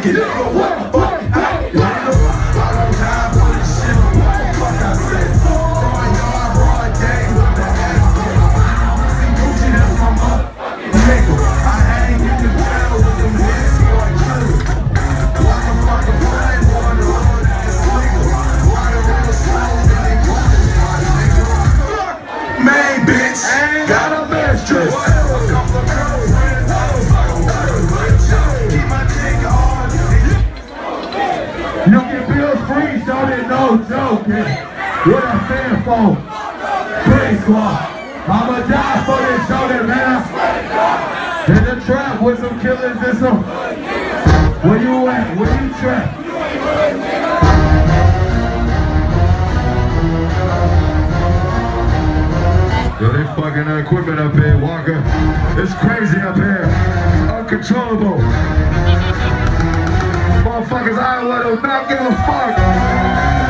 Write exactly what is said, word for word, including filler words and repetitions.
fuck it. What the fuck? I don't have for this shit. What the fuck I said? Front yard, broad day with the ass kick. See Gucci, that's my motherfucking nigga. I hang in the jail with them heads for a killer. What the fuck a play, boy, the hood ass nigga. Why the real slow, and they calling my nigga. Fuck, main bitch, got a mistress. You can feel free, so there's no joking. What a fan phone. Free squad. I'ma die for this show, man. In the trap with some killers and some. Where you at? Where you trap? Yo, they fucking uh, equipment up here, Walker. It's crazy up here. It's uncontrollable. Motherfuckers, I don't let them not give a fuck.